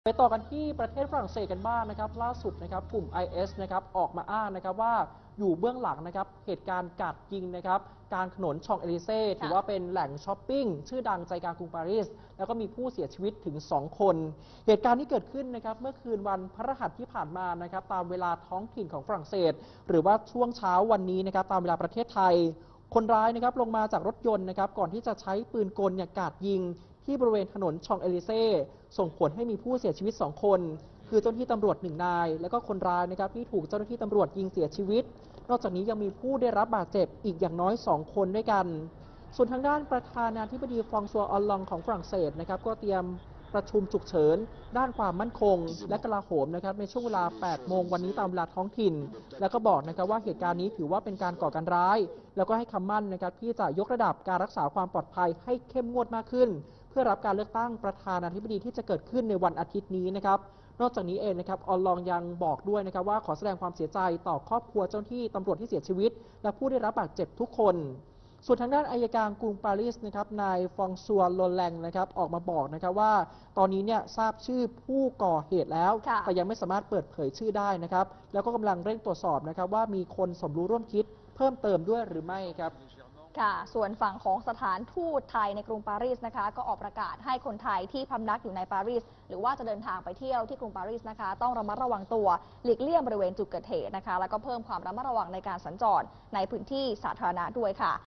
ไปต่อกันที่ประเทศฝรั่งเศสกันบ้างนะครับล่าสุดนะครับกลุ่ม IS นะครับออกมาอ้างนะครับว่าอยู่เบื้องหลังนะครับเหตุการณ์กราดยิงนะครับกลางถนนชองเอลิเซ่ถือว่าเป็นแหล่งช้อปปิ้งชื่อดังใจกลางกรุงปารีสแล้วก็มีผู้เสียชีวิตถึง2คนเหตุการณ์ที่เกิดขึ้นนะครับเมื่อคืนวันพฤหัสที่ผ่านมานะครับตามเวลาท้องถิ่นของฝรั่งเศสหรือว่าช่วงเช้าวันนี้นะครับตามเวลาประเทศไทยคนร้ายนะครับลงมาจากรถยนต์นะครับก่อนที่จะใช้ปืนกลกราดยิงที่บริเวณถนนชองเอลิเซ่ส่งผลให้มีผู้เสียชีวิต2คนคือเจ้าหน้าที่ตำรวจ1นายแล้วก็คนร้ายนะครับที่ถูกเจ้าหน้าที่ตำรวจยิงเสียชีวิตนอกจากนี้ยังมีผู้ได้รับบาดเจ็บอีกอย่างน้อย2คนด้วยกันส่วนทางด้านประธานาธิบดีฟรองซัวออลลองของฝรั่งเศสนะครับก็เตรียมประชุมฉุกเฉินด้านความมั่นคงและกลาโหมนะครับในช่วงเวลา 8 โมงวันนี้ตามเวลาท้องถิ่นแล้วก็บอกนะครับว่าเหตุการณ์นี้ถือว่าเป็นการก่อการร้ายแล้วก็ให้คำมั่นนะครับที่จะยกระดับการรักษาความปลอดภัยให้เข้มงวดมากขึ้นเพื่อรับการเลือกตั้งประธานาธิบดีที่จะเกิดขึ้นในวันอาทิตย์นี้นะครับนอกจากนี้เองนะครับออลลองยังบอกด้วยนะครับว่าขอแสดงความเสียใจต่อครอบครัวเจ้าหน้าที่ตำรวจที่เสียชีวิตและผู้ได้รับบาดเจ็บทุกคนส่วนทางด้านอัยการกรุงปารีสนะครับนายฟองซัวโลแลงนะครับออกมาบอกนะครับว่าตอนนี้เนี่ยทราบชื่อผู้ก่อเหตุแล้วแต่ยังไม่สามารถเปิดเผยชื่อได้นะครับแล้วก็กำลังเร่งตรวจสอบนะครับว่ามีคนสมรู้ร่วมคิดเพิ่มเติมด้วยหรือไม่ครับค่ะส่วนฝั่งของสถานทูตไทยในกรุงปารีสนะคะก็ออกประกาศให้คนไทยที่พำนักอยู่ในปารีสหรือว่าจะเดินทางไปเที่ยวที่กรุงปารีสนะคะต้องระมัดระวังตัวหลีกเลี่ยงบริเวณจุดเกิดเหตุนะคะแล้วก็เพิ่มความระมัดระวังในการสัญจรในพื้นที่สาธารณะด้วยค่ะ